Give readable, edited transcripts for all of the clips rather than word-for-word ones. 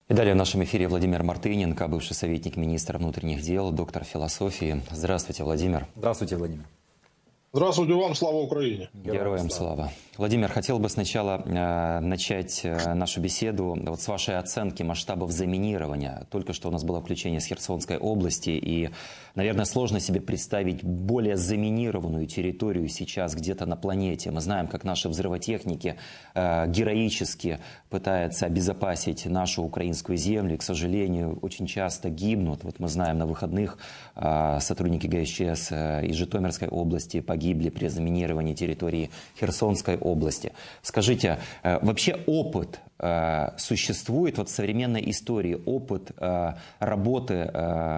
И далее в нашем эфире Владимир Мартыненко, бывший советник министра внутренних дел, доктор философии. Здравствуйте, Владимир. Здравствуйте, Владимир. Здравствуйте вам, слава Украине. Героям слава. Владимир, хотел бы сначала начать нашу беседу вот с вашей оценки масштабов заминирования. Только что у нас было включение с Херсонской области, и, наверное, сложно себе представить более заминированную территорию сейчас где-то на планете. Мы знаем, как наши взрывотехники героически пытаются обезопасить нашу украинскую землю, и, к сожалению, очень часто гибнут. Вот мы знаем, на выходных сотрудники ГСЧС из Житомирской области погибли при заминировании территории Херсонской области. Скажите, вообще опыт существует вот в современной истории, опыт работы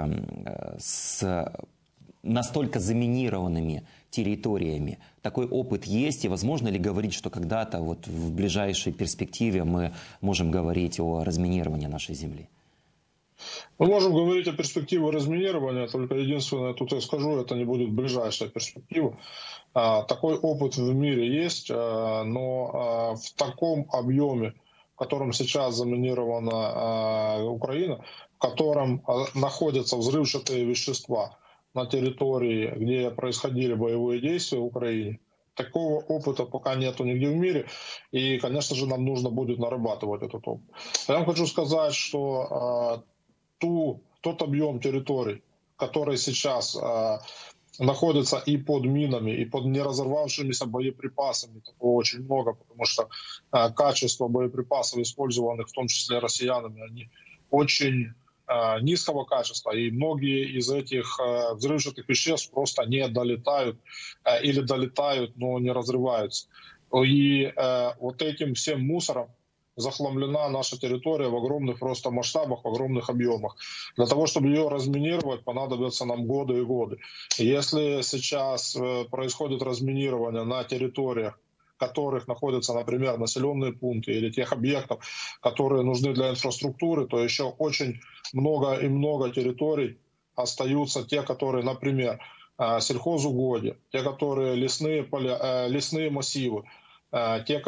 с настолько заминированными территориями? Такой опыт есть, и возможно ли говорить, что когда-то вот в ближайшей перспективе мы можем говорить о разминировании нашей земли? Мы можем говорить о перспективе разминирования, только единственное, тут я скажу, это не будет ближайшая перспектива. Такой опыт в мире есть, но в таком объеме, в котором сейчас заминирована Украина, в котором находятся взрывчатые вещества на территории, где происходили боевые действия в Украине, такого опыта пока нету нигде в мире, и, конечно же, нам нужно будет нарабатывать этот опыт. Я вам хочу сказать, что тот объем территорий, который сейчас находится и под минами, и под неразорвавшимися боеприпасами, такого очень много, потому что качество боеприпасов, использованных в том числе россиянами, они очень низкого качества, и многие из этих взрывчатых веществ просто не долетают или долетают, но не разрываются. И вот этим всем мусором захламлена наша территория в огромных просто масштабах, в огромных объемах. Для того, чтобы ее разминировать, понадобятся нам годы и годы. Если сейчас происходит разминирование на территориях, в которых находятся, например, населенные пункты или тех объектов, которые нужны для инфраструктуры, то еще очень много территорий остаются, те, которые, например, сельхозугодья, те, которые лесные массивы, те,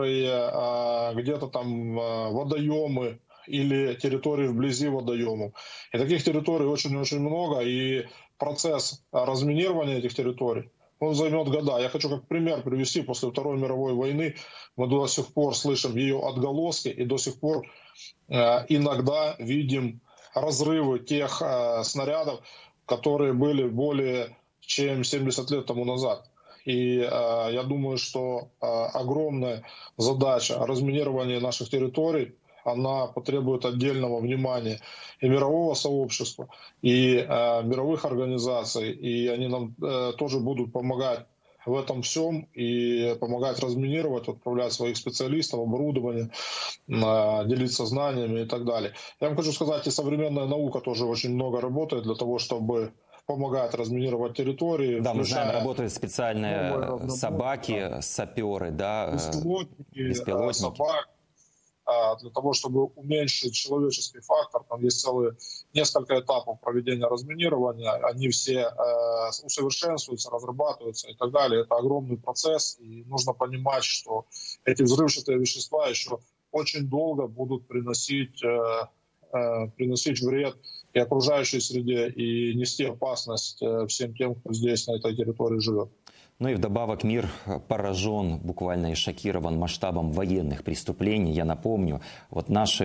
которые где-то там водоемы или территории вблизи водоемов. И таких территорий очень-очень много, и процесс разминирования этих территорий, он займет года. Я хочу как пример привести, после Второй мировой войны мы до сих пор слышим ее отголоски и до сих пор иногда видим разрывы тех снарядов, которые были более чем 70 лет тому назад. И я думаю, что огромная задача разминирования наших территорий, она потребует отдельного внимания и мирового сообщества, и мировых организаций, и они нам тоже будут помогать в этом всем и помогать разминировать, отправлять своих специалистов, оборудование, делиться знаниями и так далее. Я вам хочу сказать, и современная наука тоже очень много работает для того, чтобы помогает разминировать территории. Да, мы знаем, работают специальные собаки, саперы, да, беспилотники. Собак, для того, чтобы уменьшить человеческий фактор. Там есть несколько этапов проведения разминирования. Они все усовершенствуются, разрабатываются и так далее. Это огромный процесс, и нужно понимать, что эти взрывчатые вещества еще очень долго будут приносить вред и окружающей среде, и нести опасность всем тем, кто здесь, на этой территории живет. Ну и вдобавок мир поражен, буквально и шокирован масштабом военных преступлений. Я напомню, вот наши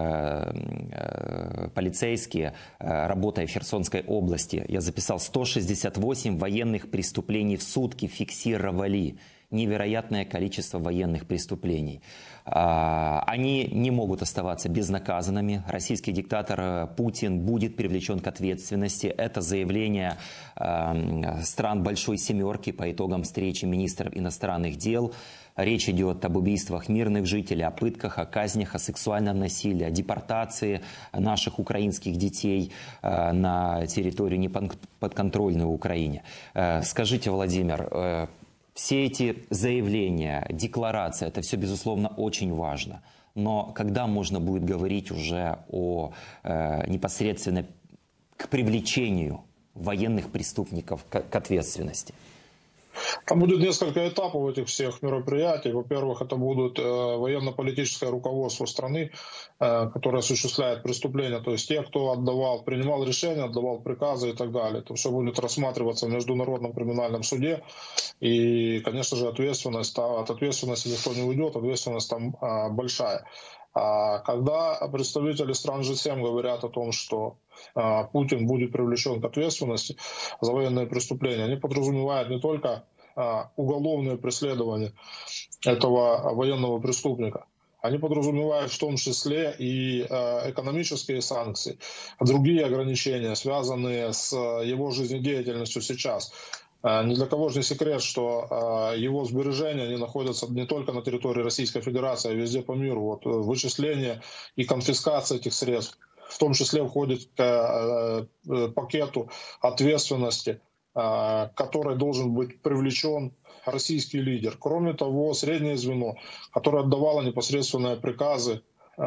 полицейские, работая в Херсонской области, я записал 168 военных преступлений в сутки фиксировали. Невероятное количество военных преступлений. Они не могут оставаться безнаказанными. Российский диктатор Путин будет привлечен к ответственности. Это заявление стран Большой Семерки по итогам встречи министров иностранных дел. Речь идет об убийствах мирных жителей, о пытках, о казнях, о сексуальном насилии, о депортации наших украинских детей на территорию неподконтрольной Украине. Скажите, Владимир, все эти заявления, декларации, это все, безусловно, очень важно. Но когда можно будет говорить уже о непосредственно к привлечению военных преступников к ответственности? Там будет несколько этапов этих всех мероприятий. Во-первых, это будет военно-политическое руководство страны, которое осуществляет преступления. То есть те, кто принимал решения, отдавал приказы и так далее. Это все будет рассматриваться в Международном криминальном суде. И, конечно же, от ответственности никто не уйдет, ответственность там большая. Когда представители стран G7 говорят о том, что Путин будет привлечен к ответственности за военные преступления, они подразумевают не только уголовное преследование этого военного преступника, они подразумевают в том числе и экономические санкции, другие ограничения, связанные с его жизнедеятельностью сейчас. Ни для кого же не секрет, что его сбережения они находятся не только на территории Российской Федерации, а везде по миру. Вот вычисление и конфискация этих средств в том числе входит к пакету ответственности, который должен быть привлечен российский лидер. Кроме того, среднее звено, которое отдавало непосредственные приказы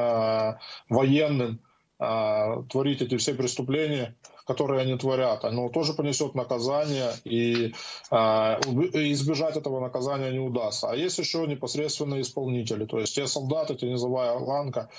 военным творить эти все преступления, которые они творят, оно тоже понесет наказание, и избежать этого наказания не удастся. А есть еще непосредственные исполнители, то есть те солдаты, те низовая ланка,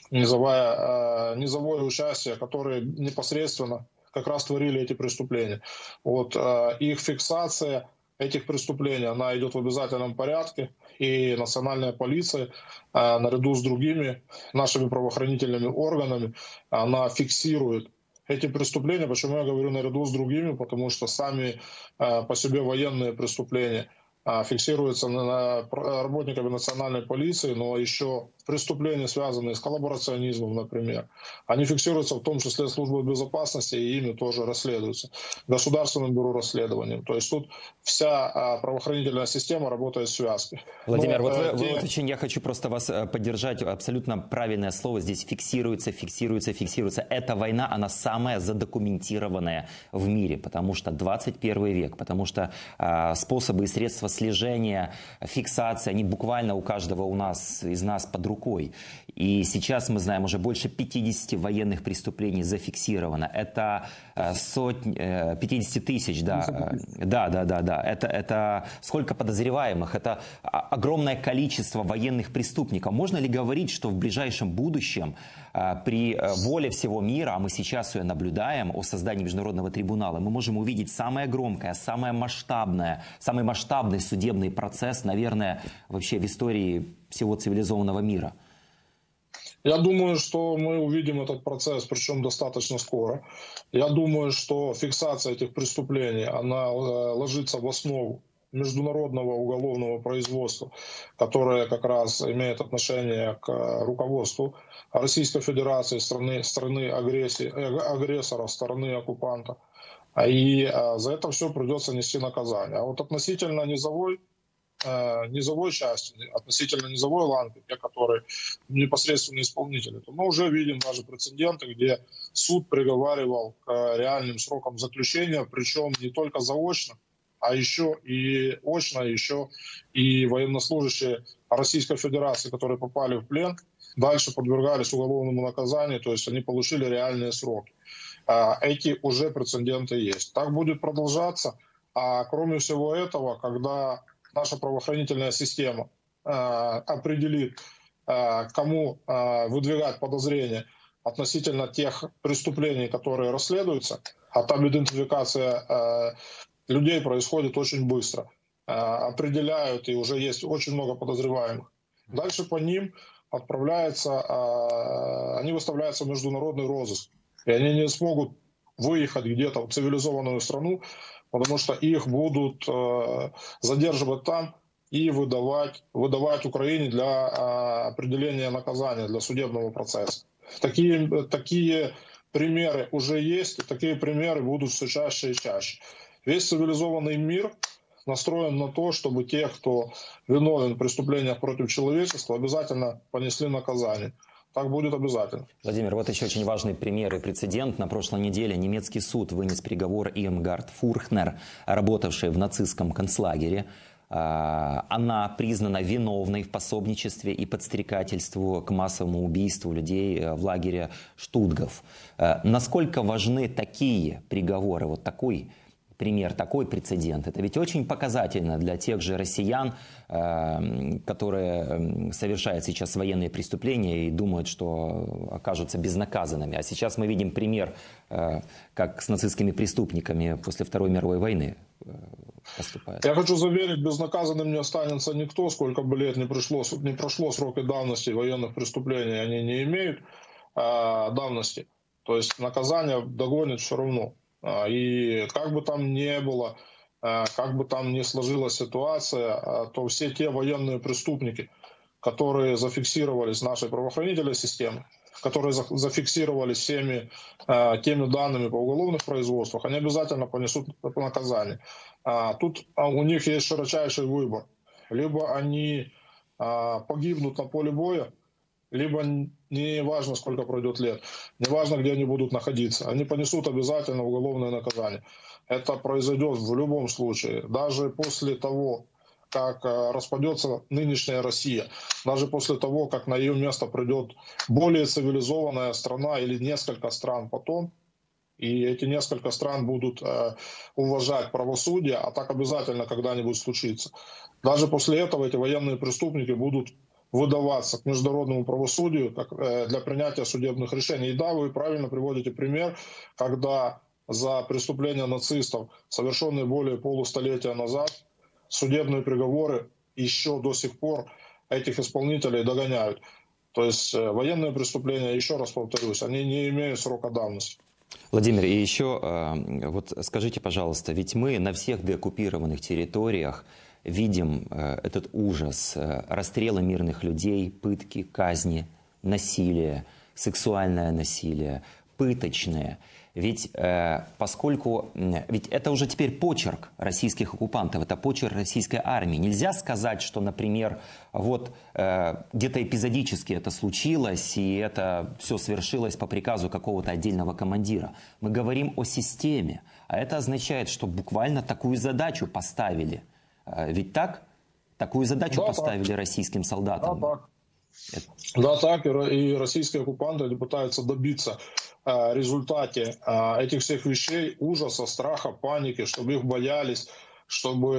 низовое участие, которые непосредственно как раз творили эти преступления. Вот их фиксация этих преступлений, она идет в обязательном порядке, и национальная полиция наряду с другими нашими правоохранительными органами, она фиксирует эти преступления. Почему я говорю наряду с другими? Потому что сами по себе военные преступления фиксируются работниками национальной полиции, но еще преступления, связанные с коллаборационизмом, например, они фиксируются в том числе службой безопасности, и ими тоже расследуются Государственным бюро расследований. То есть тут вся правоохранительная система работает в связке. Владимир, я хочу просто вас поддержать. Абсолютно правильное слово здесь: фиксируется. Эта война, она самая задокументированная в мире, потому что 21 век, потому что способы и средства слежения, фиксации, они буквально у каждого из нас под рукой. И сейчас мы знаем, уже больше 50 военных преступлений зафиксировано. Это 50 тысяч, да. Это сколько подозреваемых, это огромное количество военных преступников. Можно ли говорить, что в ближайшем будущем при воле всего мира, а мы сейчас ее наблюдаем, о создании международного трибунала, мы можем увидеть самый масштабный судебный процесс, наверное, вообще в истории всего цивилизованного мира? Я думаю, что мы увидим этот процесс, причем достаточно скоро. Я думаю, что фиксация этих преступлений, она ложится в основу международного уголовного производства, которое как раз имеет отношение к руководству Российской Федерации, страны агрессора, страны оккупанта. И за это все придется нести наказание. А вот относительно низовой части, относительно низовой ланки, те, которые непосредственно исполнители, то мы уже видим даже прецеденты, где суд приговаривал к реальным срокам заключения, причем не только заочно, а еще и очно, еще и военнослужащие Российской Федерации, которые попали в плен, дальше подвергались уголовному наказанию, то есть они получили реальные сроки. Эти уже прецеденты есть. Так будет продолжаться. А кроме всего этого, когда наша правоохранительная система определит, кому выдвигать подозрения относительно тех преступлений, которые расследуются, а там идентификация людей происходит очень быстро, определяют, и уже есть очень много подозреваемых. Дальше по ним они выставляются в международный розыск, и они не смогут выехать где-то в цивилизованную страну, потому что их будут задерживать там и выдавать Украине для определения наказания, для судебного процесса. Такие примеры уже есть, и такие примеры будут все чаще и чаще. Весь цивилизованный мир настроен на то, чтобы те, кто виновен в преступлениях против человечества, обязательно понесли наказание. Так будет обязательно. Владимир, вот еще очень важный пример и прецедент. На прошлой неделе немецкий суд вынес приговор Ирмгард Фурхнер, работавшей в нацистском концлагере. Она признана виновной в пособничестве и подстрекательству к массовому убийству людей в лагере Штутгоф. Насколько важны такие приговоры, вот такой пример, такой прецедент, это ведь очень показательно для тех же россиян, которые совершают сейчас военные преступления и думают, что окажутся безнаказанными. А сейчас мы видим пример, как с нацистскими преступниками после Второй мировой войны поступают. Я хочу заверить, безнаказанным не останется никто, сколько бы лет не прошло сроки давности военных преступлений, они не имеют давности. То есть наказание догонит все равно. И как бы там ни было, как бы там ни сложилась ситуация, то все те военные преступники, которые зафиксировались нашей правоохранительной системой, которые зафиксировались всеми теми данными по уголовных производствах, они обязательно понесут наказание. Тут у них есть широчайший выбор. Либо они погибнут на поле боя, либо не важно, сколько пройдет лет, не важно, где они будут находиться, они понесут обязательно уголовное наказание. Это произойдет в любом случае, даже после того, как распадется нынешняя Россия, даже после того, как на ее место придет более цивилизованная страна или несколько стран потом, и эти несколько стран будут уважать правосудие, а так обязательно когда-нибудь случится. Даже после этого эти военные преступники будут выдаваться к международному правосудию для принятия судебных решений. И да, вы правильно приводите пример, когда за преступления нацистов, совершенные более полустолетия назад, судебные приговоры еще до сих пор этих исполнителей догоняют. То есть военные преступления, еще раз повторюсь, они не имеют срока давности. Владимир, и еще вот скажите, пожалуйста, ведь мы на всех деоккупированных территориях видим этот ужас, расстрелы мирных людей, пытки, казни, насилие, сексуальное насилие, пыточное. Ведь поскольку ведь это уже теперь почерк российских оккупантов, это почерк российской армии. Нельзя сказать, что, например, вот где-то эпизодически это случилось, и это все свершилось по приказу какого-то отдельного командира. Мы говорим о системе, а это означает, что буквально такую задачу поставили. Ведь так? Такую задачу поставили российским солдатам. Да, так. И российские оккупанты они пытаются добиться в результате этих всех вещей ужаса, страха, паники, чтобы их боялись, чтобы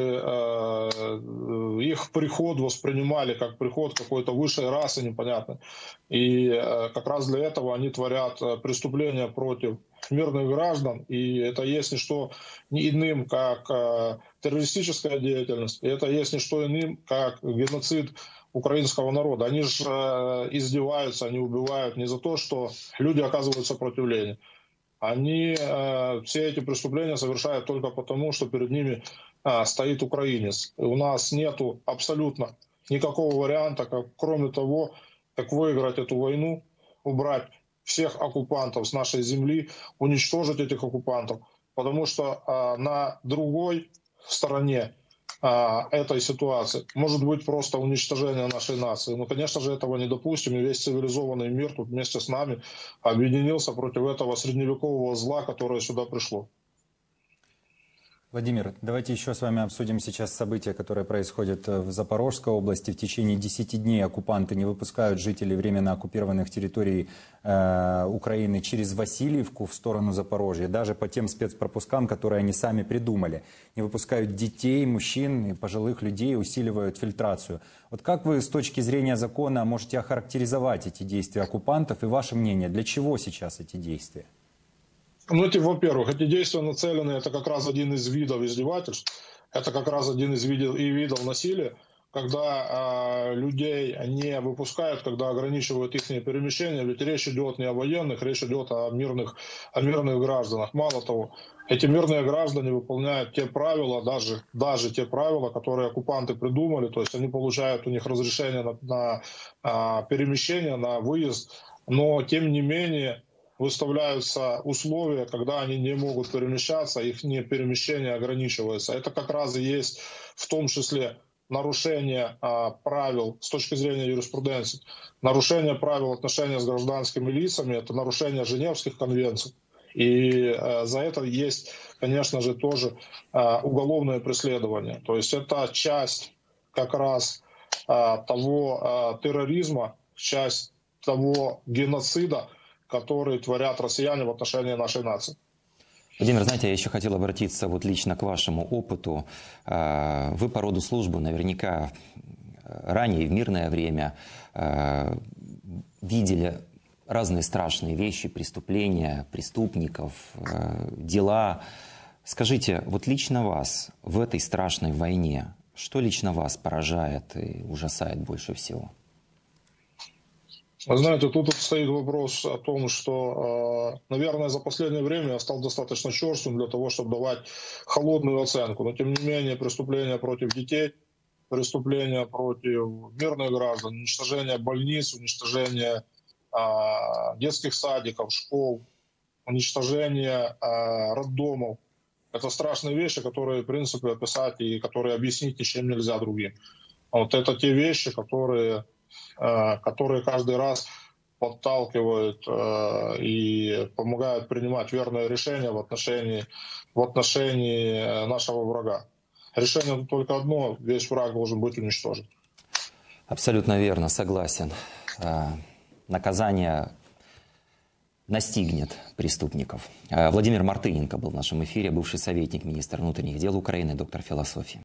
их приход воспринимали как приход какой-то высшей расы непонятной. И как раз для этого они творят преступления против мирных граждан, и это есть не что иным, как террористическая деятельность, и это есть не что иным, как геноцид украинского народа. Они же издеваются, они убивают не за то, что люди оказывают сопротивление. Они все эти преступления совершают только потому, что перед ними стоит украинец. И у нас нету абсолютно никакого варианта, кроме того, как выиграть эту войну, убрать всех оккупантов с нашей земли, уничтожить этих оккупантов. Потому что на другой стороне этой ситуации может быть просто уничтожение нашей нации. Но, конечно же, этого не допустим. И весь цивилизованный мир тут вместе с нами объединился против этого средневекового зла, которое сюда пришло. Владимир, давайте еще с вами обсудим сейчас события, которые происходят в Запорожской области. В течение 10 дней оккупанты не выпускают жителей временно оккупированных территорий Украины через Васильевку в сторону Запорожья, даже по тем спецпропускам, которые они сами придумали. Не выпускают детей, мужчин и пожилых людей, усиливают фильтрацию. Вот как вы с точки зрения закона можете охарактеризовать эти действия оккупантов и ваше мнение, для чего сейчас эти действия? Ну, во-первых, эти действия нацелены, это как раз один из видов издевательств, это как раз один из видов насилия, когда людей не выпускают, когда ограничивают их перемещение, ведь речь идет не о военных, речь идет о мирных гражданах. Мало того, эти мирные граждане выполняют те правила, даже те правила, которые оккупанты придумали, то есть они получают у них разрешение на перемещение, на выезд, но тем не менее выставляются условия, когда они не могут перемещаться, их перемещение ограничивается. Это как раз и есть в том числе нарушение правил с точки зрения юриспруденции, нарушение правил отношения с гражданскими лицами, это нарушение Женевских конвенций. И за это есть, конечно же, тоже уголовное преследование. То есть это часть как раз того терроризма, часть того геноцида, которые творят россияне в отношении нашей нации. Владимир, знаете, я еще хотел обратиться вот лично к вашему опыту. Вы по роду службы наверняка ранее, в мирное время, видели разные страшные вещи, преступления, преступников, дела. Скажите, вот лично вас в этой страшной войне, что лично вас поражает и ужасает больше всего? Вы знаете, тут стоит вопрос о том, что, наверное, за последнее время я стал достаточно черствым для того, чтобы давать холодную оценку. Но, тем не менее, преступления против детей, преступления против мирных граждан, уничтожение больниц, уничтожение детских садиков, школ, уничтожение роддомов. Это страшные вещи, которые, в принципе, описать и которые объяснить ничем нельзя другим. Вот это те вещи, которые каждый раз подталкивают и помогают принимать верное решение в отношении нашего врага. Решение только одно: весь враг должен быть уничтожен. Абсолютно верно, согласен. Наказание настигнет преступников. Владимир Мартыненко был в нашем эфире, бывший советник министра внутренних дел Украины, доктор философии.